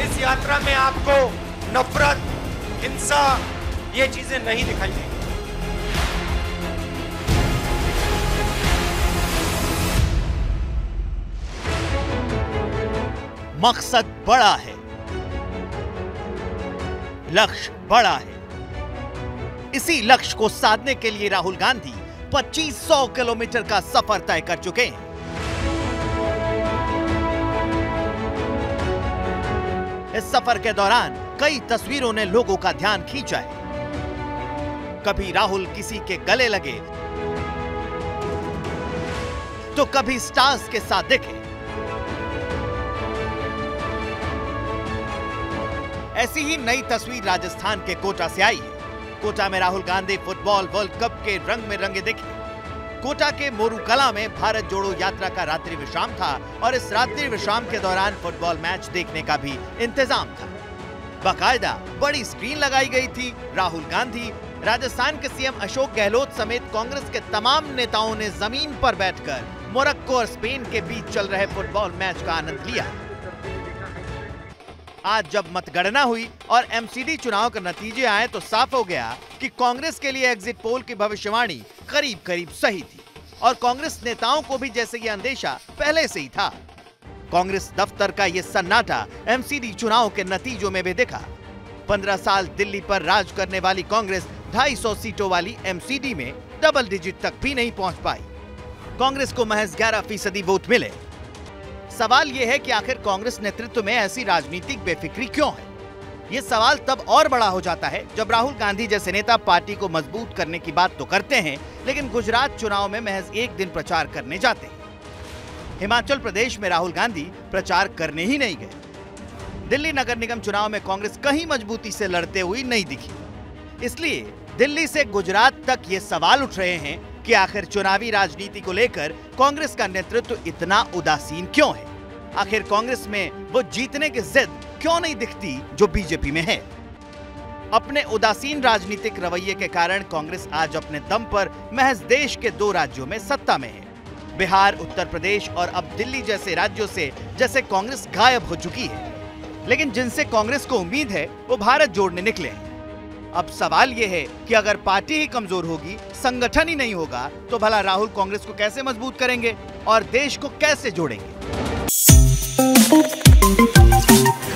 इस यात्रा में आपको नफरत, हिंसा, ये चीजें नहीं दिखाई देंगी। मकसद बड़ा है, लक्ष्य बड़ा है। इसी लक्ष्य को साधने के लिए राहुल गांधी 2500 किलोमीटर का सफर तय कर चुके हैं। इस सफर के दौरान कई तस्वीरों ने लोगों का ध्यान खींचा है। कभी राहुल किसी के गले लगे तो कभी स्टार्स के साथ दिखे। ऐसी ही नई तस्वीर राजस्थान के कोटा से आई है। कोटा में Rahul Gandhi football world cup के रंग में रंगे दिखे। कोटा के मोरूकला में भारत जोड़ो यात्रा का रात्रि विश्राम था और इस रात्रि विश्राम के दौरान फुटबॉल मैच देखने का भी इंतजाम था। बाकायदा बड़ी स्क्रीन लगाई गई थी। राहुल गांधी, राजस्थान के सीएम अशोक गहलोत समेत कांग्रेस के तमाम नेताओं ने जमीन पर बैठकर मोरक्को और स्पेन के बीच चल रहे फुटबॉल मैच का आनंद लिया। आज जब मतगणना हुई और एमसीडी चुनाव के नतीजे आए तो साफ हो गया कि कांग्रेस के लिए एग्जिट पोल की भविष्यवाणी करीब करीब सही थी और कांग्रेस नेताओं को भी जैसे ये अंदेशा पहले से ही था। कांग्रेस दफ्तर का ये सन्नाटा एमसीडी चुनाव के नतीजों में भी दिखा। 15 साल दिल्ली पर राज करने वाली कांग्रेस 250 सीटों वाली एमसीडी में डबल डिजिट तक भी नहीं पहुंच पाई। कांग्रेस को महज 11% वोट मिले। सवाल यह है कि आखिर कांग्रेस नेतृत्व में ऐसी राजनीतिक बेफिक्री क्यों है? ये सवाल तब और बड़ा हो जाता है जब राहुल गांधी जैसे नेता पार्टी को मजबूत करने की बात तो करते हैं, लेकिन गुजरात चुनाव में महज एक दिन प्रचार करने जाते हैं। हिमाचल प्रदेश में राहुल गांधी प्रचार करने ही नहीं गए। दिल्ली नगर निगम चुनाव में कांग्रेस कहीं मजबूती से लड़ते हुई नहीं दिखी। इसलिए दिल्ली से गुजरात तक ये सवाल उठ रहे हैं कि आखिर चुनावी राजनीति को लेकर कांग्रेस का नेतृत्व इतना उदासीन क्यों है? आखिर कांग्रेस में वो जीतने की जिद क्यों नहीं दिखती जो बीजेपी में है? अपने उदासीन राजनीतिक रवैये के कारण कांग्रेस आज अपने दम पर महज देश के 2 राज्यों में सत्ता में है। बिहार, उत्तर प्रदेश और अब दिल्ली जैसे राज्यों से जैसे कांग्रेस गायब हो चुकी है। लेकिन जिनसे कांग्रेस को उम्मीद है वो भारत जोड़ने निकले हैं। अब सवाल यह है कि अगर पार्टी ही कमजोर होगी, संगठन ही नहीं होगा, तो भला राहुल कांग्रेस को कैसे मजबूत करेंगे और देश को कैसे जोड़ेंगे?